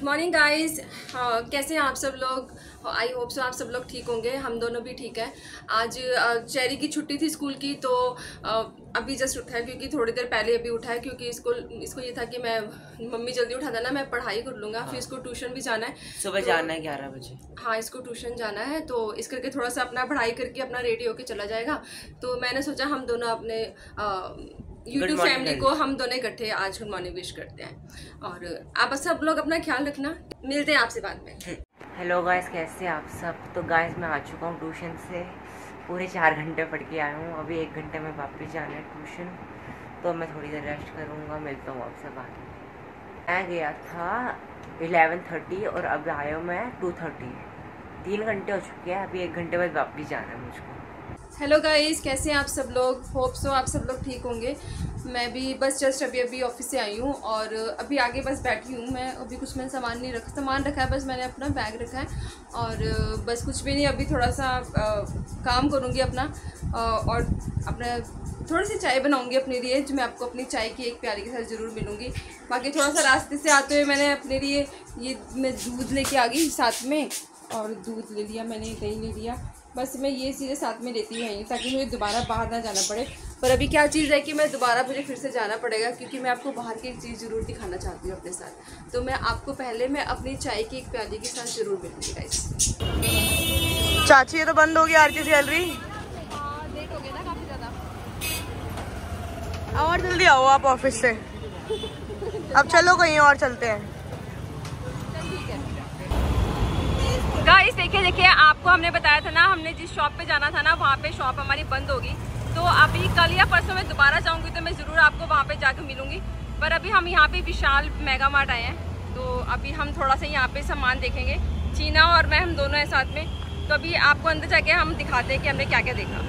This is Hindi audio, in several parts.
मॉर्निंग गाइस, कैसे हैं आप सब लोग। आई होप सो आप सब लोग ठीक होंगे। हम दोनों भी ठीक है। आज चेरी की छुट्टी थी स्कूल की, तो अभी जस्ट उठा है क्योंकि थोड़ी देर पहले अभी उठा है क्योंकि इसको ये था कि मैं मम्मी जल्दी उठा देना, मैं पढ़ाई कर लूँगा। फिर इसको ट्यूशन भी जाना है, सुबह जाना है 11 बजे। हाँ, इसको ट्यूशन जाना है, तो इस करके थोड़ा सा अपना पढ़ाई करके अपना रेडी होके चला जाएगा। तो मैंने सोचा हम दोनों अपने यूट्यूब फैमिली को हम दोनों इकट्ठे आज गुड मॉर्निंग विश करते हैं। और आप सब लोग अपना ख्याल रखना। मिलते हैं आपसे बाद में। हेलो गाइस, कैसे आप सब। तो गाइस मैं आ चुका हूँ ट्यूशन से, पूरे 4 घंटे पढ़ के आया हूँ। अभी 1 घंटे में वापस जाना है ट्यूशन, तो मैं थोड़ी देर रेस्ट करूँगा। मिलता हूँ आपसे बाद में। मैं गया था 11:30 और अब आया हूँ मैं 2:30। 3 घंटे हो चुके हैं। अभी 1 घंटे बाद वापस जाना है मुझको। हेलो गाइस, कैसे हैं आप सब लोग। होप सो आप सब लोग ठीक होंगे। मैं भी बस जस्ट अभी ऑफिस से आई हूँ और अभी आगे बस बैठी हूँ। मैं अभी कुछ मैंने सामान रखा है, बस मैंने अपना बैग रखा है और बस कुछ भी नहीं। अभी थोड़ा सा काम करूँगी अपना और अपना थोड़ी सी चाय बनाऊँगी अपने लिए, जो मैं आपको अपनी चाय की एक प्याली के साथ ज़रूर मिलूँगी। बाकी थोड़ा सा रास्ते से आते हुए मैंने अपने लिए मैं दूध लेके आ गई साथ में, और दूध ले लिया मैंने, दही ले लिया। बस मैं ये चीज़ें साथ में लेती हूँ ताकि मुझे दोबारा बाहर ना जाना पड़े। पर अभी क्या चीज़ है कि मैं दोबारा मुझे फिर से जाना पड़ेगा क्योंकि मैं आपको बाहर की एक चीज़ ज़रूर दिखाना चाहती हूँ अपने साथ। तो मैं आपको पहले मैं अपनी चाय की एक प्याली के साथ ज़रूर मिलूँगी गाइस। चाची ये तो बंद हो गई आरती गैलरी। लेट हो गया ना काफ़ी ज़्यादा। और जल्दी आओ आप ऑफिस से। अब चलो कहीं और चलते हैं। गाइस देखिए आपको हमने बताया था ना, हमने जिस शॉप पे जाना था ना, वहाँ पे शॉप हमारी बंद होगी। तो अभी कल या परसों में दोबारा जाऊँगी तो मैं ज़रूर आपको वहाँ पे जाकर मिलूँगी। पर अभी हम यहाँ पे विशाल मेगा मार्ट आए हैं, तो अभी हम थोड़ा सा यहाँ पे सामान देखेंगे। चीना और मैं, हम दोनों हैं साथ में। तो अभी आपको अंदर जाके हम दिखाते हैं कि हमने क्या क्या देखा।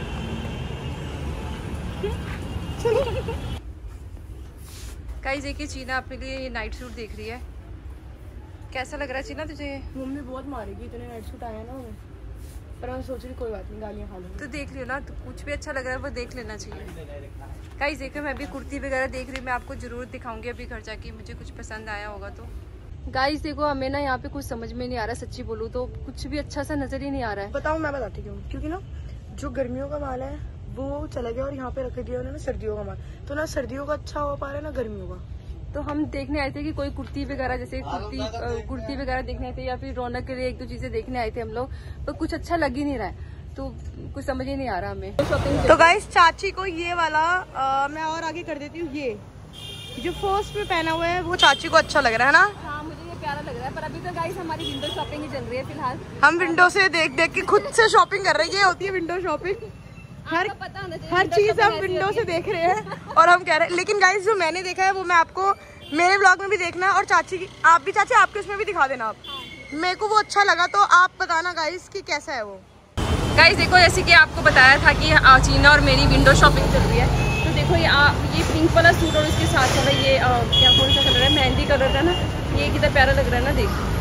गाइस देखिए, चीना अपने लिए नाइट सूट देख रही है। कैसा लग रहा है चीना तुझे? मम्मी बहुत मारेगी, इतने नाइट सूट आया ना हमें, पर मैं सोच रही कोई बात नहीं, गालियाँ खा लूँगी। तो देख लियो ना, तो कुछ भी अच्छा लग रहा है वो देख लेना चाहिए। गाइस देखो, मैं भी कुर्ती वगैरह देख रही हूँ, मैं आपको जरूर दिखाऊंगी अभी घर जाके, मुझे कुछ पसंद आया होगा तो। गाइस देखो, हमें ना यहाँ पे कुछ समझ में नहीं आ रहा, सच्ची बोलूँ तो कुछ भी अच्छा सा नजर ही नहीं आ रहा है। बताऊँ मैं बताती हूँ, क्योंकि ना जो गर्मियों का माल है वो चला गया और यहाँ पे रख दिया उन्होंने सर्दियों का माल। तो ना सर्दियों का अच्छा हो पा रहा है ना गर्मियों का। तो हम देखने आए थे कि कोई कुर्ती वगैरह, जैसे कुर्ती वगैरह देखने आए थे या फिर रौनक के लिए 1-2 चीजें देखने आए थे हम लोग, पर कुछ अच्छा लग ही नहीं रहा है, तो कुछ समझ ही नहीं आ रहा हमें। तो गाइस चाची को ये वाला मैं और आगे कर देती हूँ। ये जो फर्स्ट में पहना हुआ है वो चाची को अच्छा लग रहा है ना। हाँ, मुझे ये प्यारा लग रहा है। पर अभी तो गाइस हमारी विंडो शॉपिंग ही चल रही है फिलहाल। हम विंडो से देख देख के खुद से शॉपिंग कर रहे हैं। ये होती है विंडो शॉपिंग। हर चीज हम विंडो से देख रहे हैं और हम कह रहे हैं। लेकिन गाइस जो मैंने देखा है वो मैं आपको मेरे ब्लॉग में भी देखना है, और चाची की आप भी, चाची आपके उसमें भी दिखा देना आप। मेरे को वो अच्छा लगा, तो आप बताना गाइस कि कैसा है वो। गाइस देखो, जैसे कि आपको बताया था कि चीना और मेरी विंडो शॉपिंग चल रही है। तो देखो ये पिंक वाला सूट और उसके साथ वाला ये क्या कौन सा कलर है, मेहंदी कलर का ना, ये कितना प्यारा लग रहा है ना। देखो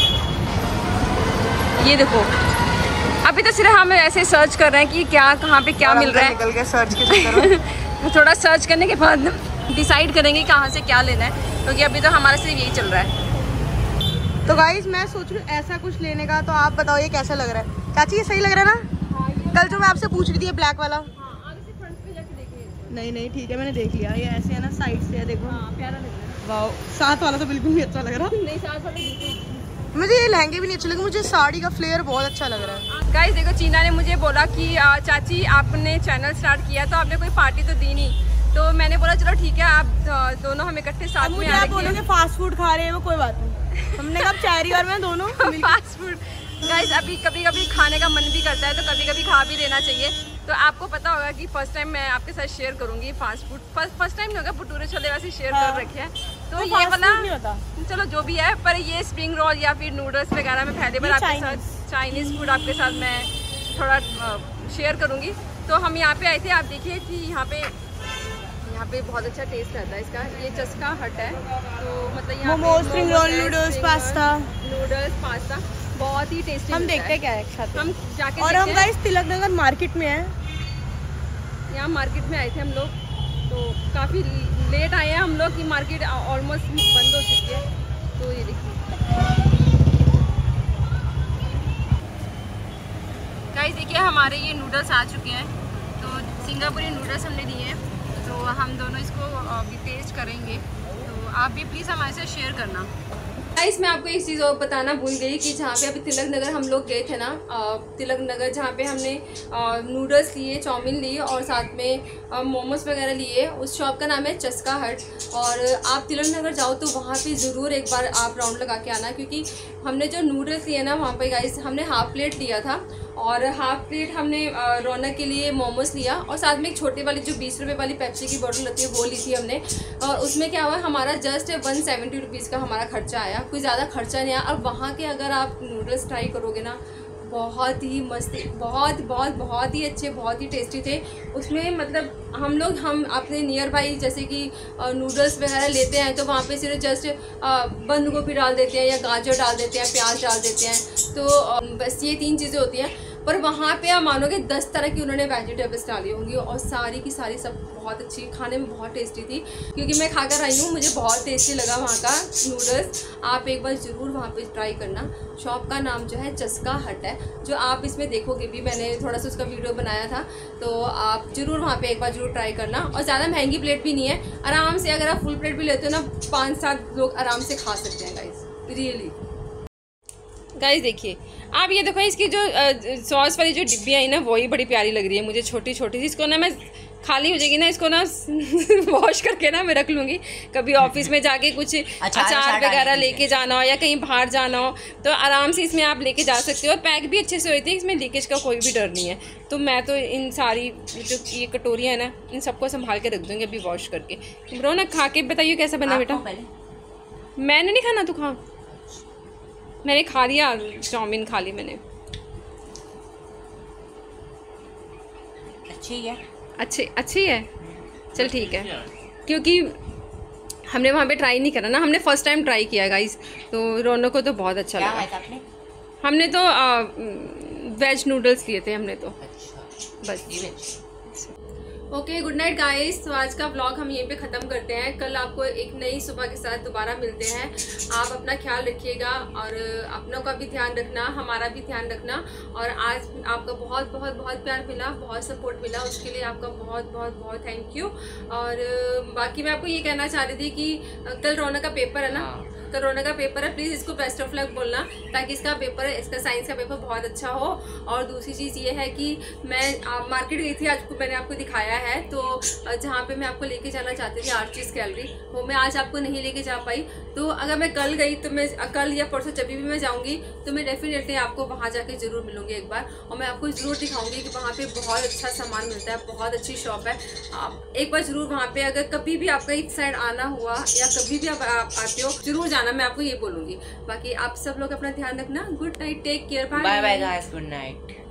ये देखो, अभी तो सिर्फ हम ऐसे सर्च कर रहे हैं कि क्या कहाँ पे क्या मिल रहा है। निकल के सर्च के चक्कर में थोड़ा सर्च करने के बाद डिसाइड करेंगे कहाँ से क्या लेना है, क्योंकि अभी तो हमारा सिर्फ यही चल रहा है। तो गाइस मैं सोच रही हूँ ऐसा कुछ लेने का, तो आप बताओ ये कैसा लग रहा है। चाची ये सही लग रहा है ना? हाँ, कल जो मैं आपसे पूछ रही थी ब्लैक वाला। आगे से फ्रंट पे जाके देखिए। नहीं ठीक है, मैंने देख लिया। ये ऐसे है ना, साइड से है, देखो। हाँ, प्यारा लग रहा है। वाओ, साथ वाला तो बिल्कुल भी अच्छा लग रहा। नहीं, साथ वाला बिल्कुल। मुझे ये लहंगे भी नहीं अच्छे लगे, मुझे साड़ी का फ्लेयर बहुत अच्छा लग रहा है। गाइस देखो, चीना ने मुझे बोला कि चाची आपने चैनल स्टार्ट किया तो आपने कोई पार्टी तो दी नहीं। तो मैंने बोला चलो ठीक है, आप दोनों हम इकट्ठे साथ में आप बोलोगे फास्ट फूड खा रहे हैं, वो कोई बात नहीं। हमने कहा चेरी और मैं दोनों फास्ट फूड। गाइस अभी कभी कभी खाने का मन भी करता है, तो कभी कभी खा भी लेना चाहिए। तो आपको पता होगा कि फर्स्ट टाइम मैं आपके साथ शेयर करूंगी फास्ट फूड। फर्स्ट टाइम नहीं होगा, भटूरे छोले वैसे शेयर कर रखे हैं। तो ये वाला चलो जो भी है, पर ये स्प्रिंग रोल या फिर नूडल्स वगैरह में पहले बार आपके साथ चाइनीज फूड आपके साथ मैं थोड़ा शेयर करूंगी। तो हम यहाँ पे आए थे, आप देखिए कि यहाँ पे बहुत अच्छा टेस्ट रहता है इसका। ये चस्का हट है, तो मतलब यहाँ momos, spring roll, noodles, pasta बहुत ही टेस्टी। हम देखते हैं क्या है, हम जाके और हम गाइस तिलक नगर मार्केट में हैं। यहाँ मार्केट में आए थे हम लोग, तो काफ़ी लेट आए हैं हम लोग कि मार्केट ऑलमोस्ट बंद हो चुकी है। तो ये देखिए गाइस, देखिए हमारे ये नूडल्स आ चुके हैं। तो सिंगापुरी नूडल्स हमने दिए हैं, तो हम दोनों इसको अभी टेस्ट करेंगे। तो आप भी प्लीज़ हमारे साथ शेयर करना। गाइस, मैं आपको एक चीज़ और बताना भूल गई कि जहाँ पे अभी तिलक नगर हम लोग गए थे ना, तिलक नगर जहाँ पे हमने नूडल्स लिए, चाउमीन लिए और साथ में मोमोज वगैरह लिए, उस शॉप का नाम है चस्का हट। और आप तिलक नगर जाओ तो वहाँ पे ज़रूर एक बार आप राउंड लगा के आना, क्योंकि हमने जो नूडल्स लिए ना वहाँ पे गाइस, हमने हाफ़ प्लेट लिया था और हाफ़ प्लेट हमने रौनक के लिए मोमोज लिया और साथ में एक छोटी वाली जो 20 रुपये वाली पेप्सी की बोतल होती है वो ली थी हमने। और उसमें क्या हुआ, हमारा जस्ट 170 रुपीज़ का हमारा खर्चा आया, कोई ज़्यादा खर्चा नहीं आया। और वहाँ के अगर आप नूडल्स ट्राई करोगे ना, बहुत ही मस्त, बहुत ही अच्छे, बहुत ही टेस्टी थे। उसमें मतलब हम अपने नियर बाई जैसे कि नूडल्स वगैरह लेते हैं तो वहाँ पे सिर्फ जस्ट बंद गोभी डाल देते हैं या गाजर डाल देते हैं, प्याज डाल देते हैं, तो बस ये 3 चीज़ें होती हैं। पर वहाँ पे आप मानोगे 10 तरह की उन्होंने वेजिटेबल्स डाली होंगी और सारी की सारी सब बहुत अच्छी, खाने में बहुत टेस्टी थी। क्योंकि मैं खाकर आई हूँ, मुझे बहुत टेस्टी लगा वहाँ का नूडल्स। आप एक बार ज़रूर वहाँ पे ट्राई करना। शॉप का नाम जो है चस्का हट है, जो आप इसमें देखोगे भी, मैंने थोड़ा सा उसका वीडियो बनाया था, तो आप ज़रूर वहाँ पे एक बार ज़रूर ट्राई करना। और ज़्यादा महंगी प्लेट भी नहीं है, आराम से अगर आप फुल प्लेट भी लेते हो ना, 5-7 लोग आराम से खा सकते हैं गाइस, रियली। गाइस देखिए, आप ये देखो, इसकी जो सॉस वाली जो डिब्बी आई ना, वही बड़ी प्यारी लग रही है मुझे, छोटी छोटी सी। इसको ना मैं खाली हो जाएगी ना, इसको ना वॉश करके ना मैं रख लूँगी। कभी ऑफिस में जाके कुछ अचार वगैरह लेके जाना हो या कहीं बाहर जाना हो तो आराम से इसमें आप लेके जा सकते हो। और पैक भी अच्छे से होती है, इसमें लीकेज का कोई भी डर नहीं है। तो मैं तो इन सारी जो ये कटोरियाँ हैं ना, इन सबको संभाल के रख दूँगी अभी वॉश करके। रौनक, खा के बताइए कैसा बना बेटा। मैंने नहीं खाना, तू खा। मैंने खा लिया, चाउमीन खा ली मैंने। अच्छी है, चल ठीक है। क्योंकि हमने वहाँ पे ट्राई नहीं करा ना, हमने फर्स्ट टाइम ट्राई किया गाइस, तो रौनक को तो बहुत अच्छा लगा। हमने तो वेज नूडल्स लिए थे हमने तो। बस ओके, गुड नाइट गाइस। तो आज का व्लॉग हम यहीं पे ख़त्म करते हैं। कल आपको एक नई सुबह के साथ दोबारा मिलते हैं। आप अपना ख्याल रखिएगा और अपनों का भी ध्यान रखना, हमारा भी ध्यान रखना। और आज आपका बहुत बहुत बहुत प्यार मिला, बहुत सपोर्ट मिला, उसके लिए आपका बहुत बहुत बहुत थैंक यू। और बाकी मैं आपको ये कहना चाह रही थी कि कल रौनक का पेपर है ना, कल रौनक का पेपर है, प्लीज़ इसको बेस्ट ऑफ लक बोलना, ताकि इसका पेपर, इसका साइंस का पेपर बहुत अच्छा हो। और दूसरी चीज़ ये है कि मैं मार्केट गई थी आज, मैंने आपको दिखाया है, तो जहाँ पे मैं आपको लेके जाना चाहती थी आर्टिस्ट गैलरी, वो मैं आज आपको नहीं लेके जा पाई। तो अगर मैं कल गई तो मैं कल या परसों जब भी मैं जाऊँगी तो मैं डेफिनेटली आपको वहाँ जाके ज़रूर मिलूँगी एक बार, और मैं आपको ज़रूर दिखाऊँगी कि वहाँ पे बहुत अच्छा सामान मिलता है, बहुत अच्छी शॉप है। आप एक बार ज़रूर वहाँ पे, अगर कभी भी आपका इस साइड आना हुआ या कभी भी आप आते हो, जरूर जाना, मैं आपको ये बोलूँगी। बाकी आप सब लोग अपना ध्यान रखना। Good night, take care, bye bye guys, good night.